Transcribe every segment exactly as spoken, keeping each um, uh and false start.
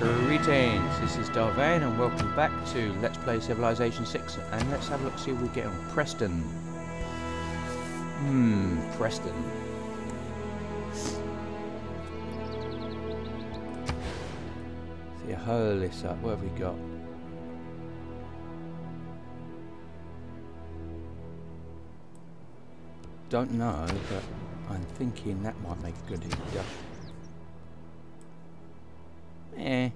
Greetings, this is Vane and welcome back to Let's Play Civilization six, and let's have a look, see what we get on Preston. Hmm, Preston. See, hold this up, what have we got? Don't know, but I'm thinking that might make a good industrial. Eh.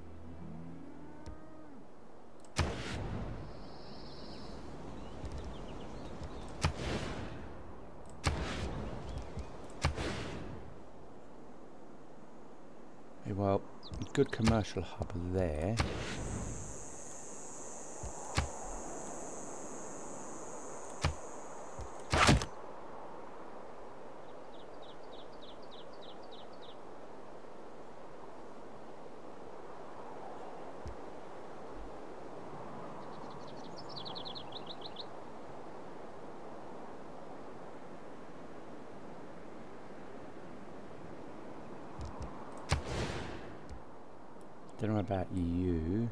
Well, good commercial hub there. Don't know about you.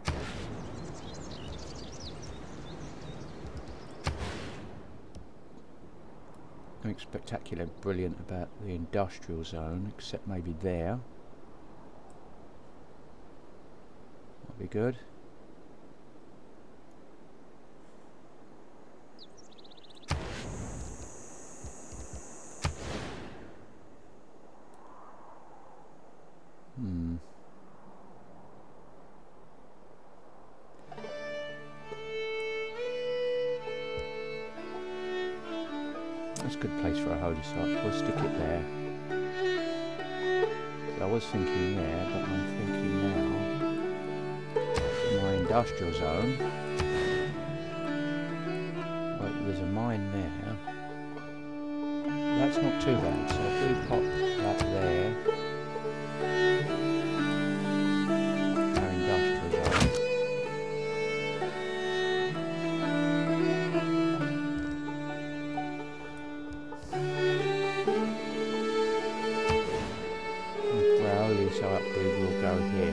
Nothing spectacular brilliant about the industrial zone, except maybe there. That'll be good. Hmm. That's a good place for a holy site. We'll stick it there. I was thinking there, but I'm thinking now in my industrial zone. Right, there's a mine there. That's not too bad. So if we pop that there, our industrial zone. So upgrade will go here.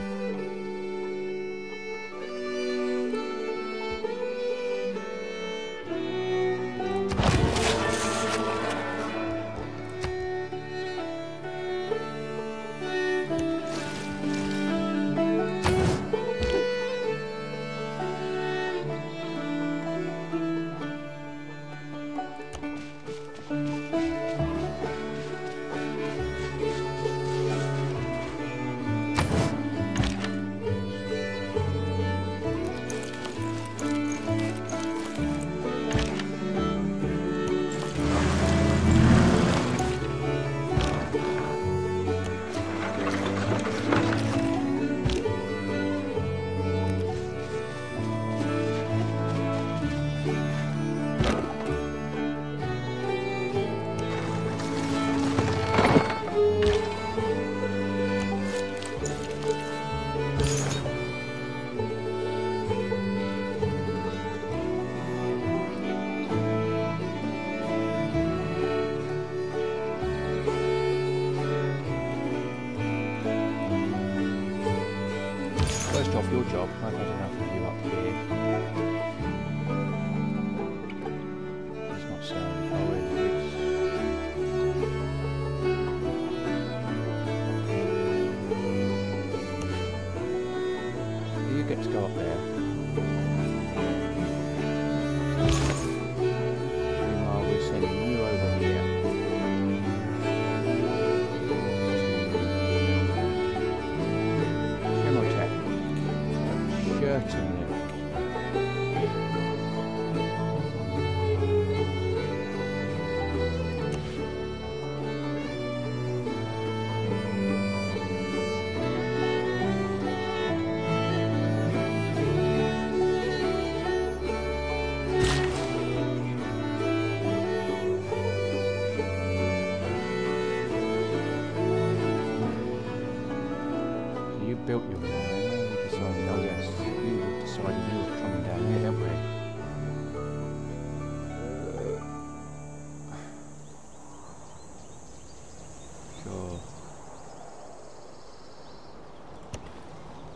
First off, your job. I've had enough of you up here. It's not saying how it is. You get to go up there. Meanwhile, we're sending you over here. Certainly. You built your mine. Decided, oh yes, you decided you were coming down here, haven't we? Sure.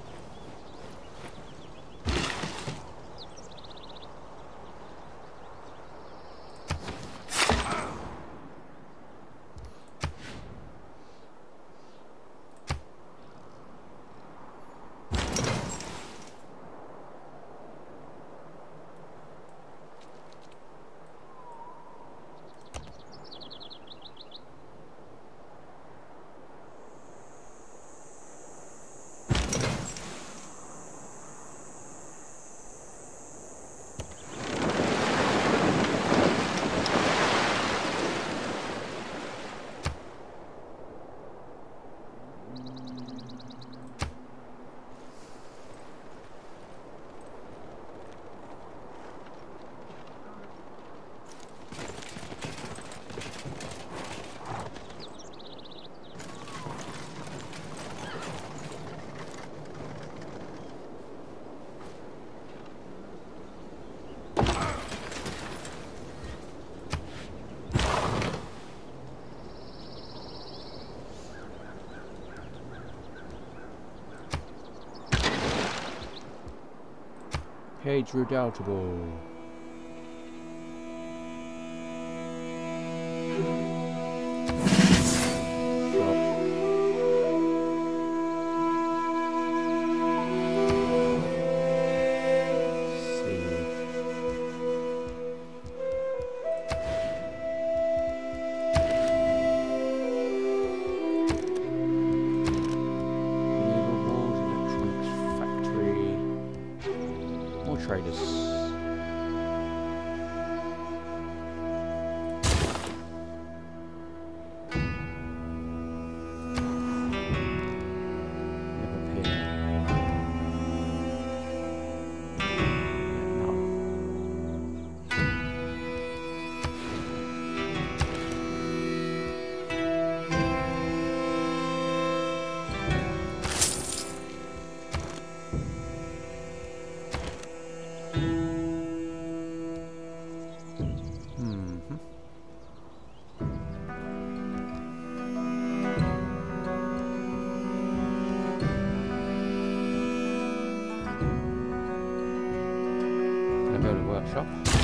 Cage redoubtable. Traders. Workshop.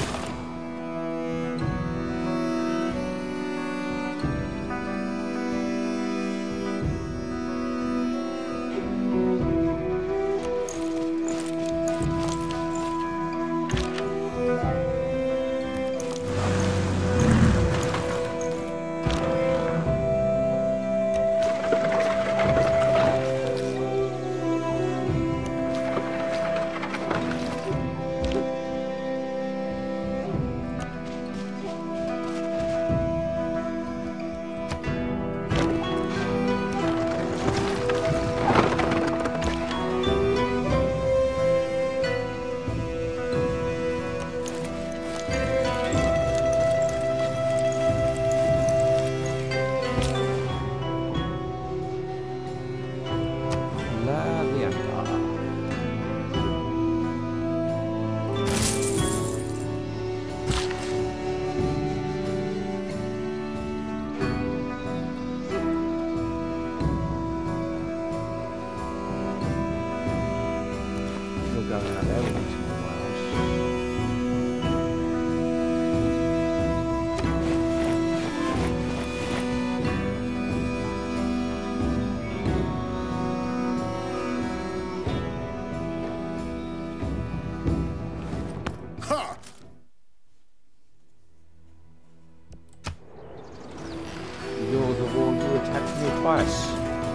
You're the one who attacked me twice.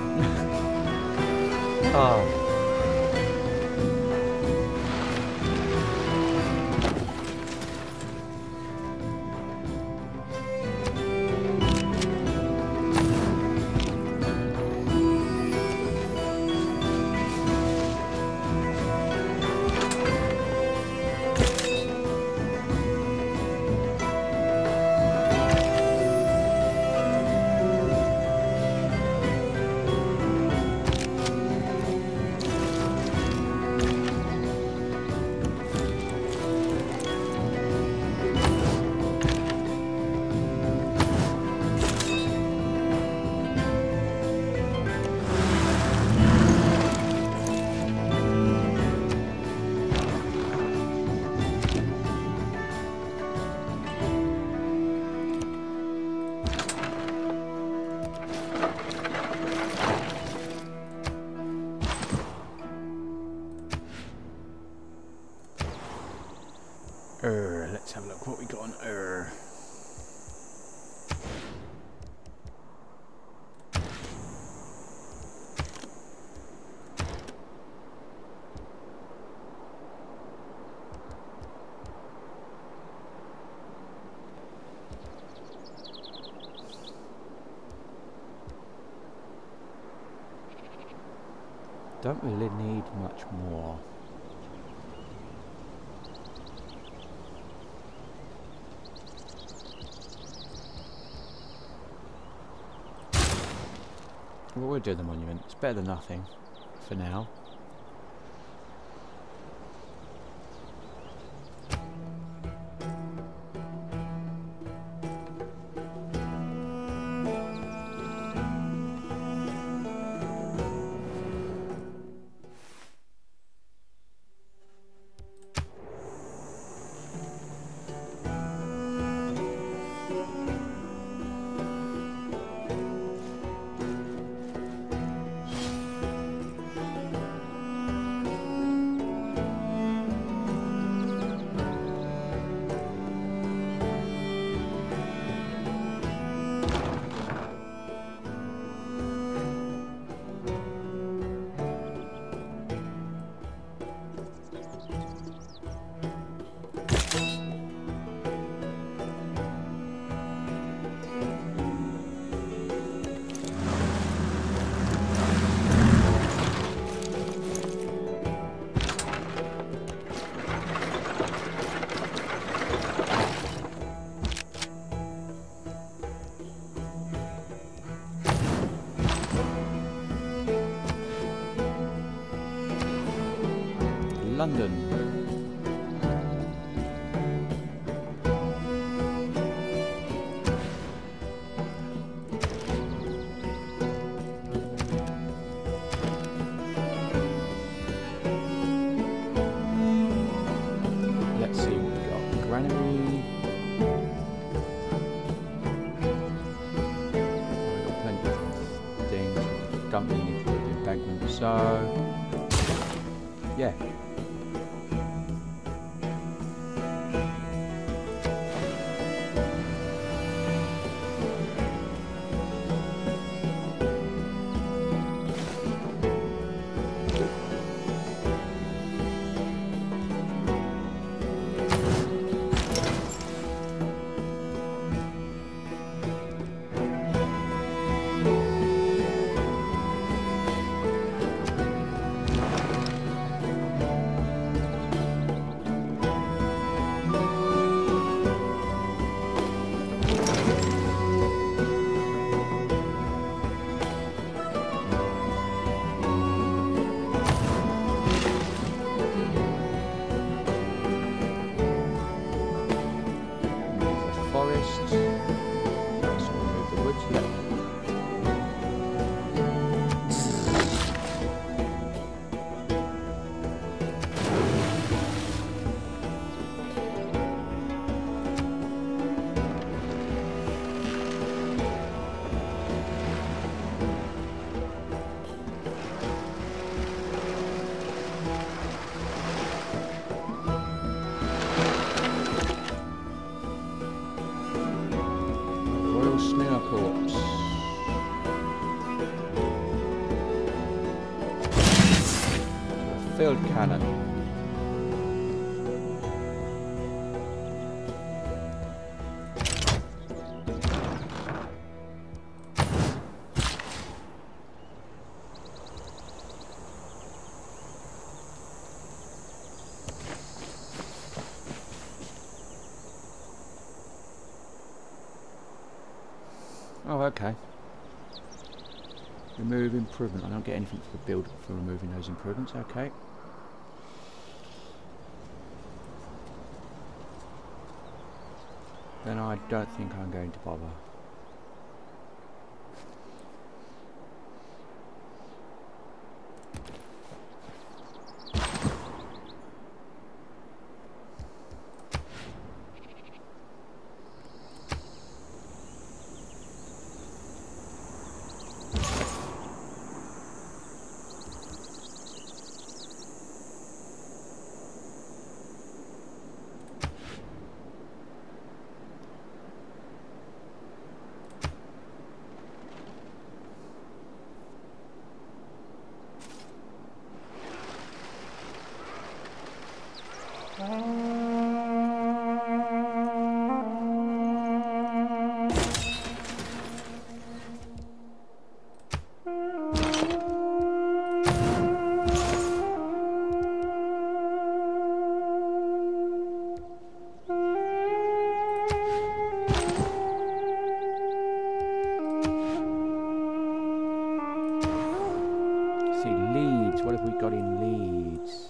Ah. Er, let's have a look what we got on er. Don't really need much more. Well, we'll do the monument. It's better than nothing for now. London. Let's see what we got. Granary. We've got plenty of things. Don't really need to do embankment, so yeah. Field cannon. Oh, okay. Remove improvement. I don't get anything for the build for removing those improvements. Okay. Then I don't think I'm going to bother. What have we got in Leeds?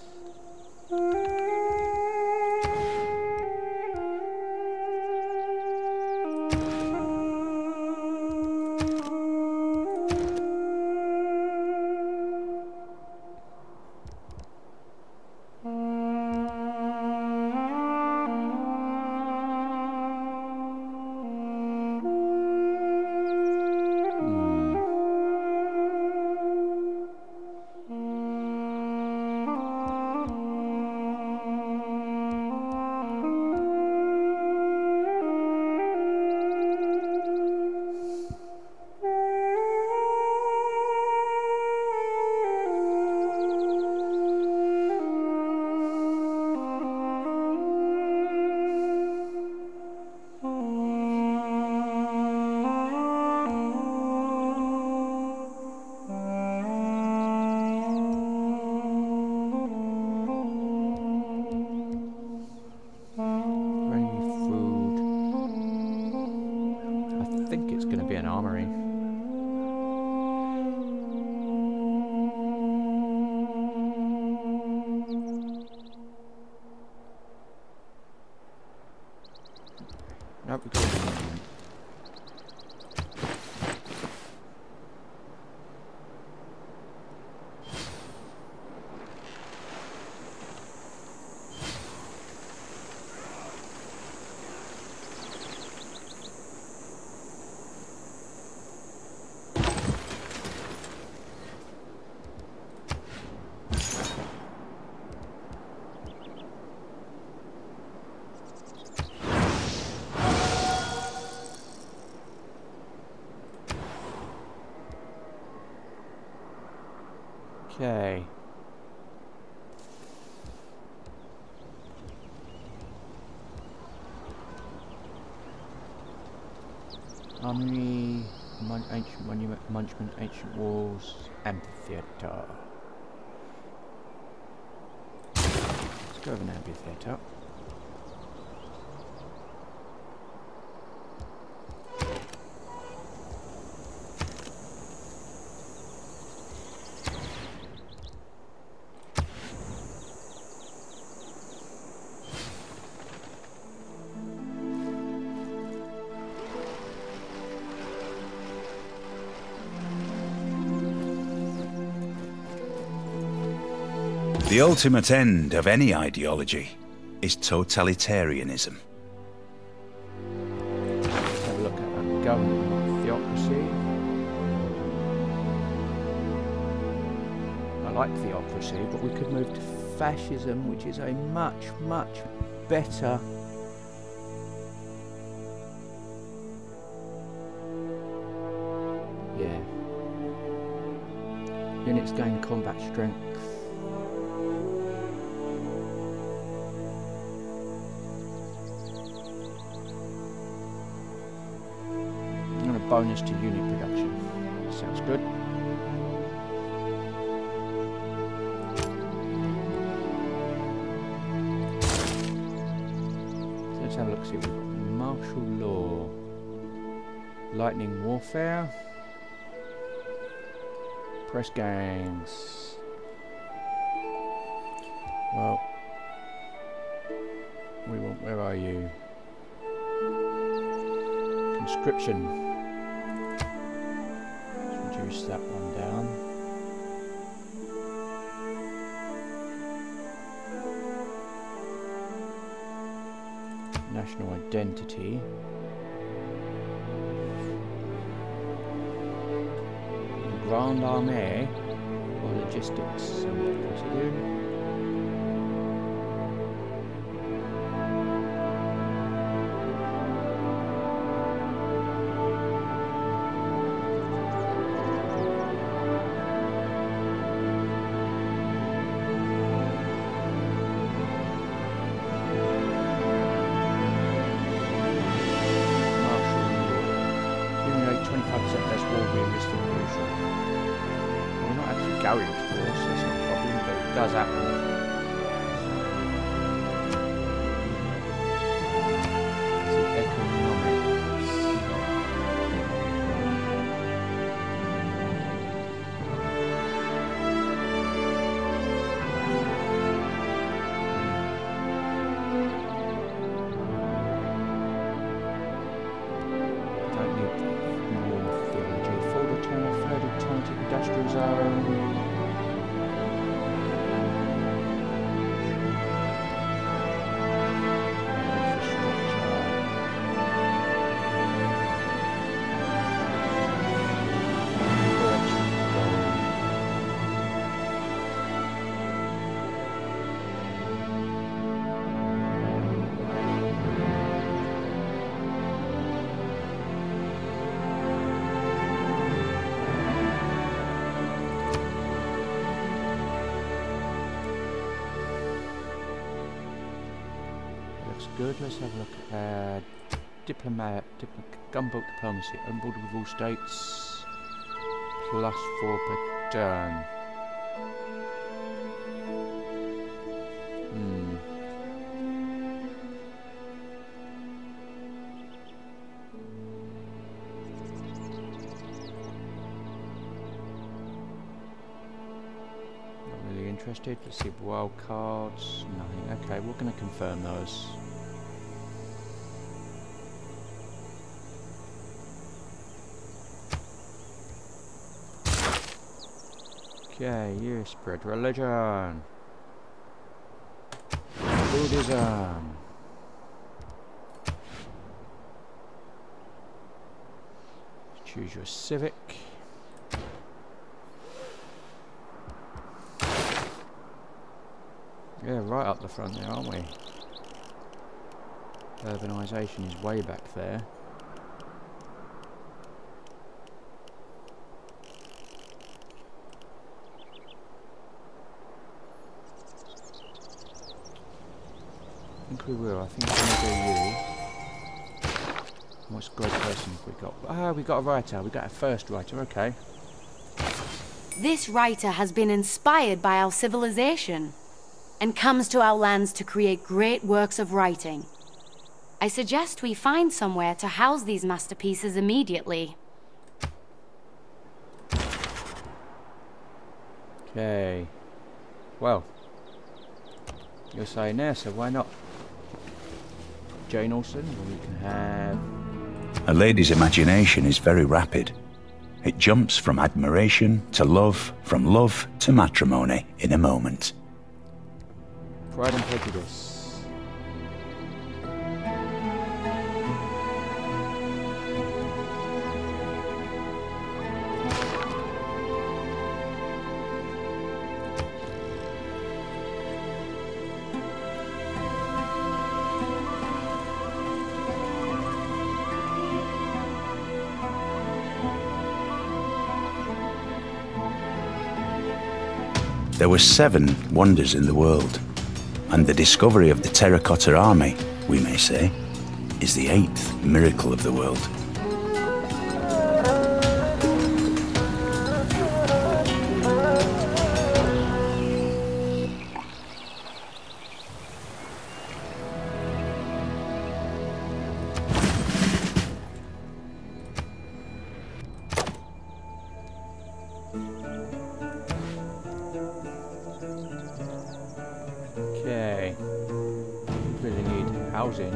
Okay. Armory, mon ancient monument, monument, ancient walls, amphitheatre. Let's go over an amphitheatre. The ultimate end of any ideology is totalitarianism. Let's have a look at our government theocracy. I like theocracy, but we could move to fascism, which is a much, much better yeah. Units gain combat strength. Bonus to unit production. Sounds good. So let's have a look, see what we've got. Martial law. Lightning warfare. Press gangs. Well, we want, where are you? Conscription. Reduce that one down. National identity. The Grand Armée or logistics. So we continue. Good. Let's have a look at uh, diplomat, dipl gunboat diplomacy. On board with all states, plus four per turn. Hmm. Not really interested. Let's see wild cards. Nothing. Okay, we're going to confirm those. Okay, you spread religion. Buddhism. Choose your civic. Yeah, right up the front there, aren't we? Urbanisation is way back there. we will. I think I'm going to do you. What great person have we got? Ah, we got a writer. We got a first writer. Okay. This writer has been inspired by our civilization and comes to our lands to create great works of writing. I suggest we find somewhere to house these masterpieces immediately. Okay. Well, you're saying there, so why not? Jane Austen, we can have... A lady's imagination is very rapid. It jumps from admiration to love, from love to matrimony in a moment. Pride and Prejudice. There were seven wonders in the world, and the discovery of the terracotta army, we may say, is the eighth miracle of the world. Okay. Really need housing.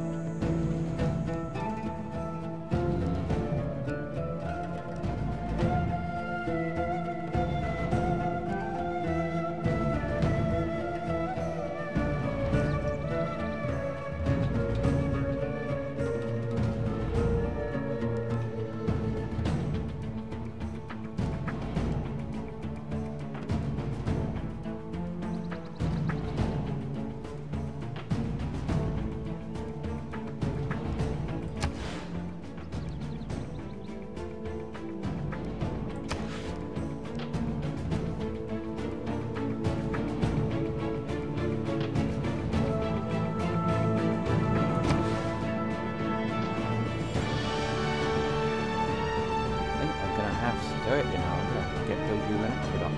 Do it, you know, I'm gonna have to get build you an aqueduct.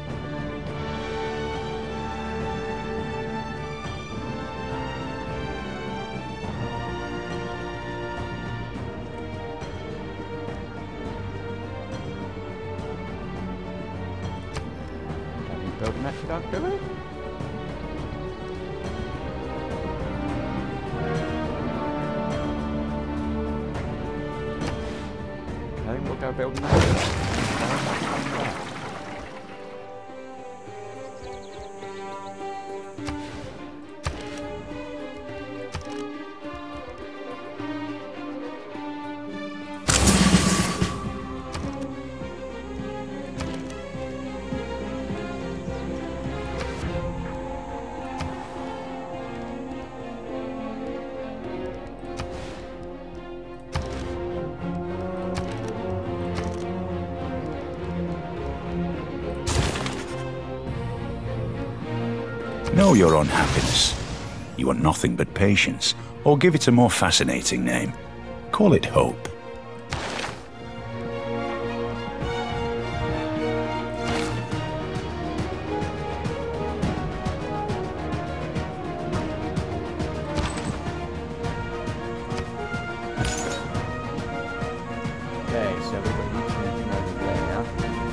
Don't we build an aqueduct, do we? I think we'll go build an aqueduct. Know your own happiness. You want nothing but patience, or give it a more fascinating name. Call it hope. Okay, so we've got nutrients over there now.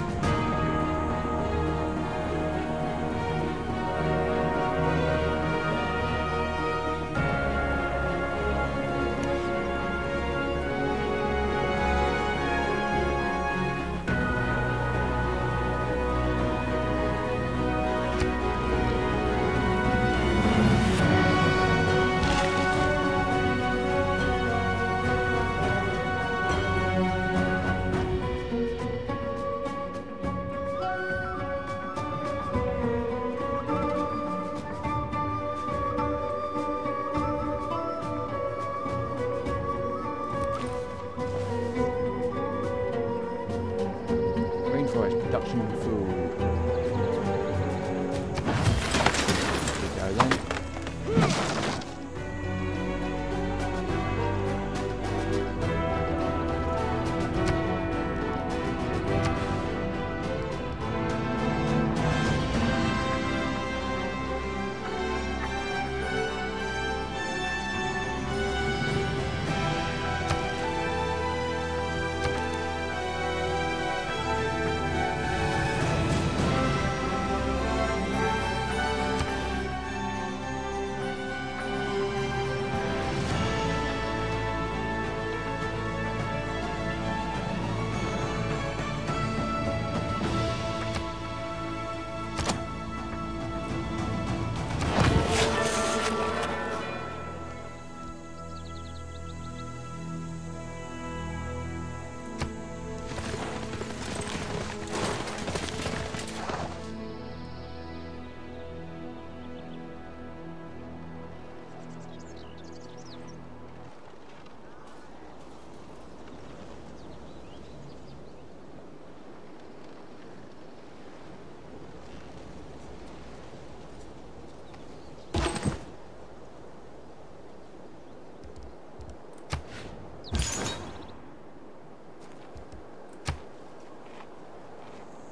Rainforest production of food. There we go then.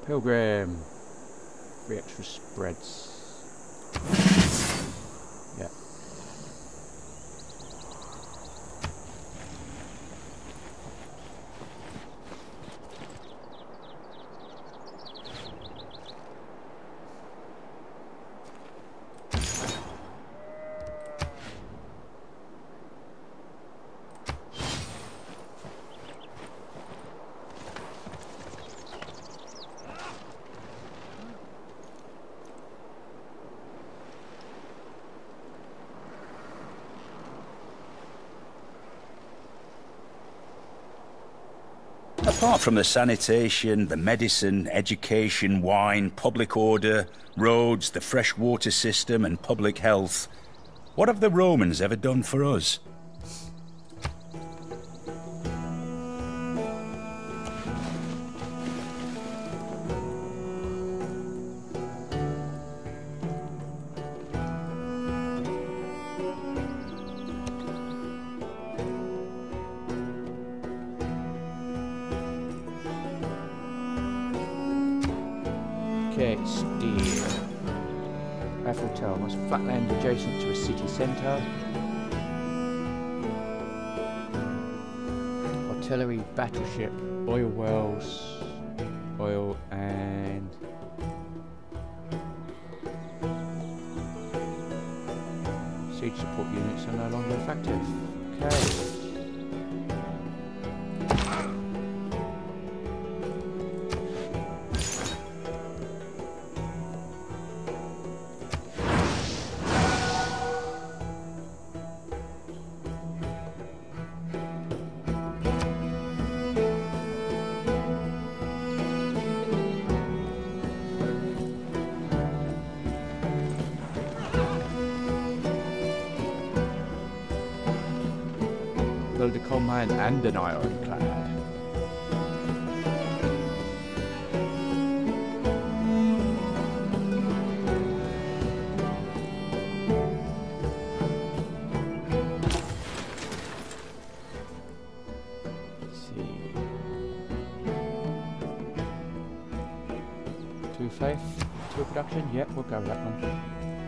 Pilgrim. Three extra spreads. Yeah. Apart from the sanitation, the medicine, education, wine, public order, roads, the fresh water system and public health, what have the Romans ever done for us? Okay, steel. Eiffel Tower must flatland adjacent to a city centre. Artillery, battleship, oil wells, oil and siege support units are no longer effective. Okay. Build a coal mine and an ironclad. Let's see. Two faith, two production. Yep, we'll go with that one.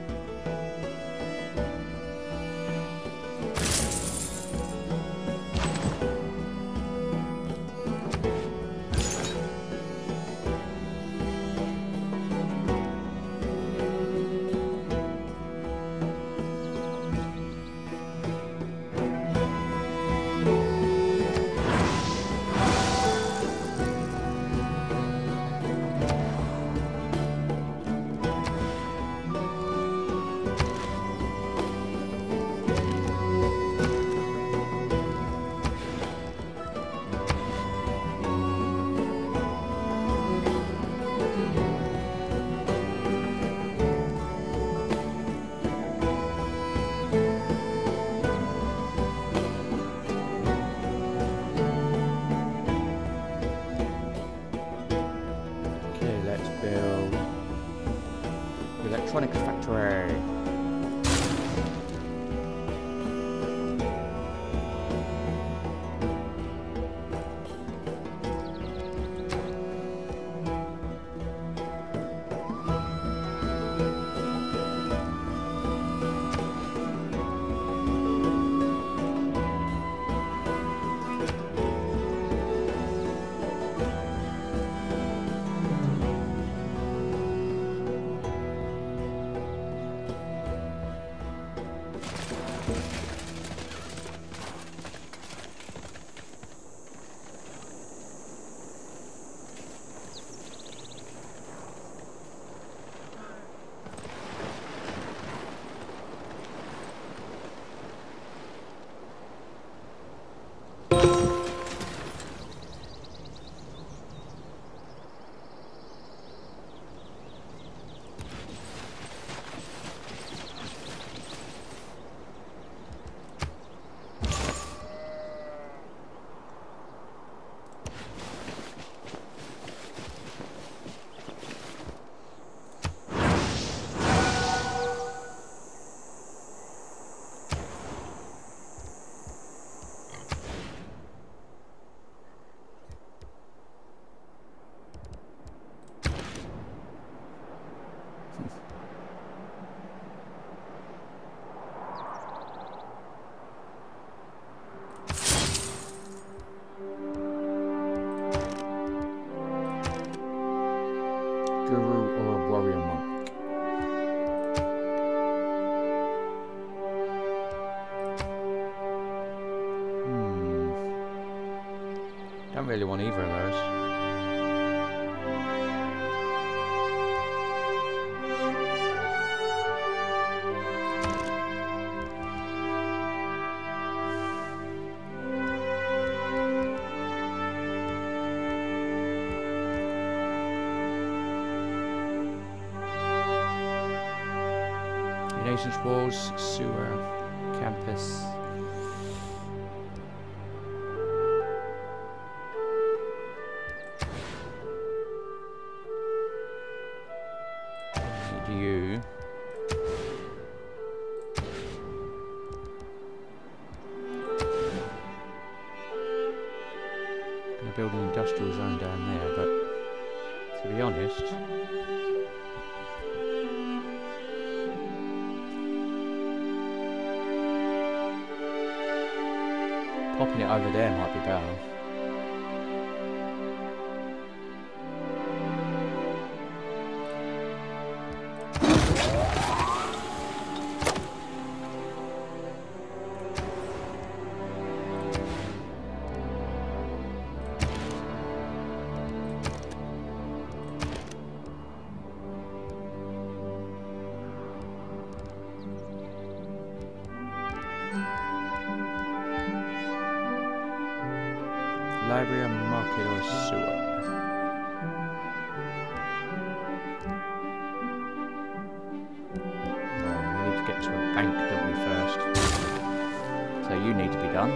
Electronics factory. want either of those. Nations walls, sewer, campus. Need you. Gonna build an industrial zone down there, but to be honest, popping it over there might be better. Library, a market, or a sewer? Oh, we need to get to a bank, don't we, first? So you need to be done.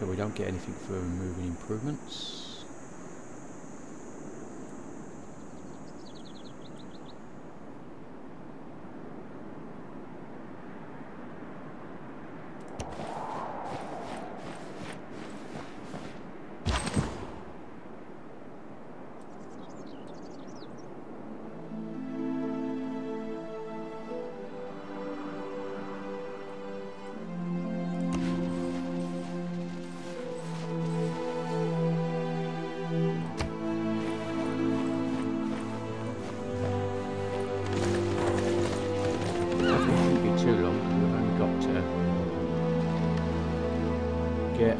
So we don't get anything for removing improvements. Too long. We've only got to get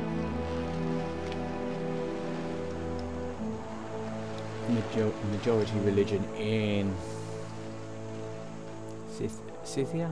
major majority religion in Scyth Scythia.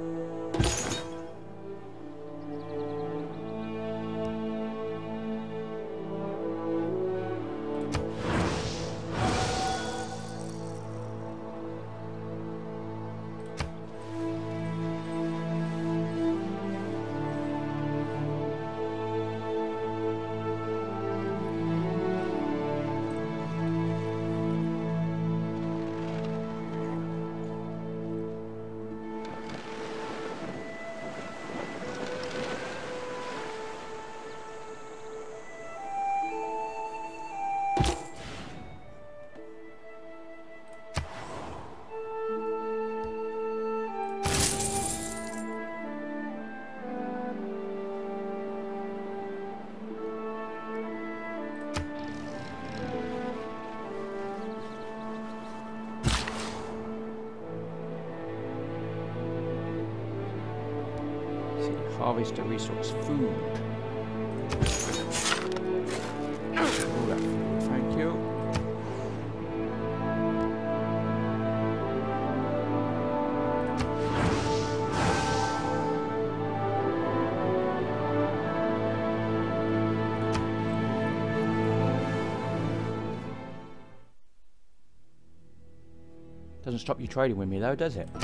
Harvest a resource, food. All that food, thank you. Doesn't stop you trading with me though, does it?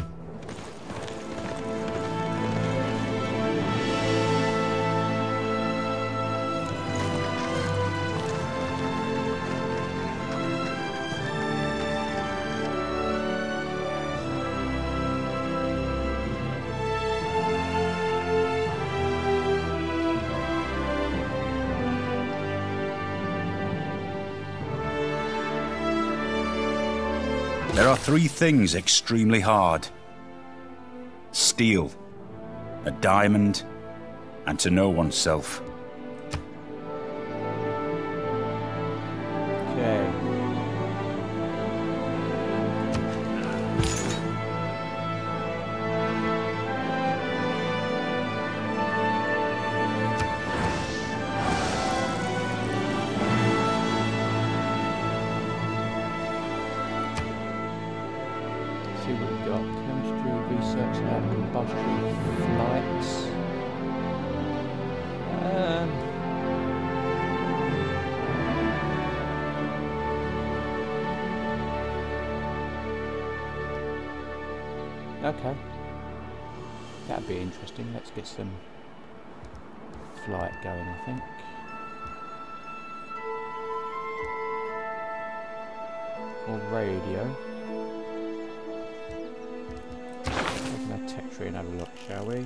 There are three things extremely hard. Steel, a diamond, and to know oneself. Okay. See what we've got. Chemistry, research, lab, combustion, flights. Um, okay. That'd be interesting. Let's get some flight going, I think. Or radio. Open our tech tree and have a look, shall we?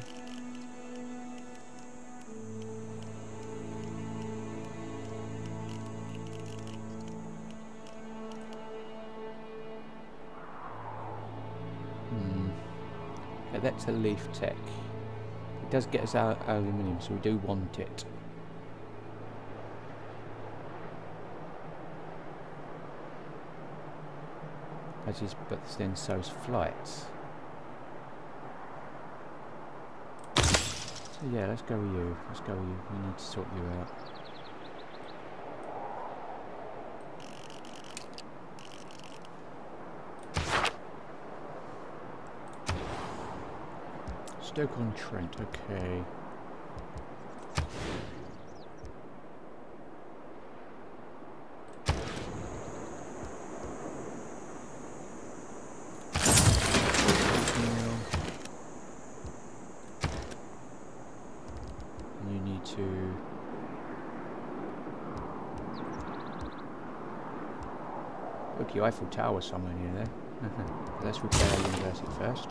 Hmm. Okay, that's a leaf tech. It does get us our aluminium, so we do want it. As is, but then so's flights. So yeah, let's go with you. Let's go with you. We need to sort you out. Stoke-on-Trent, okay. And you need to Look, the Eiffel Tower somewhere near there. Let's repair our university first.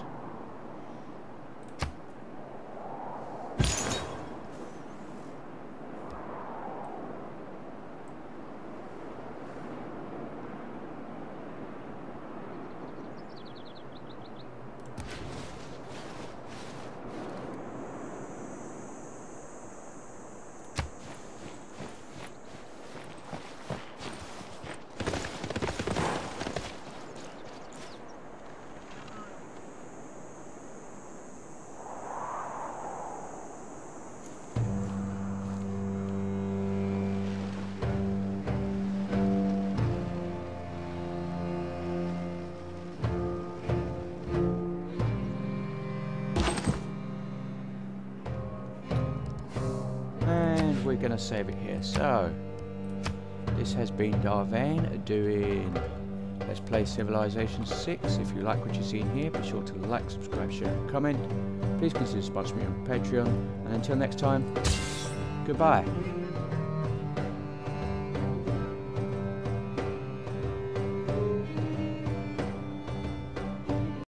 We're going to save it here. So, this has been Vane doing Let's Play Civilization six. If you like what you've seen here, be sure to like, subscribe, share and comment. Please consider sponsoring me on Patreon. And until next time, goodbye.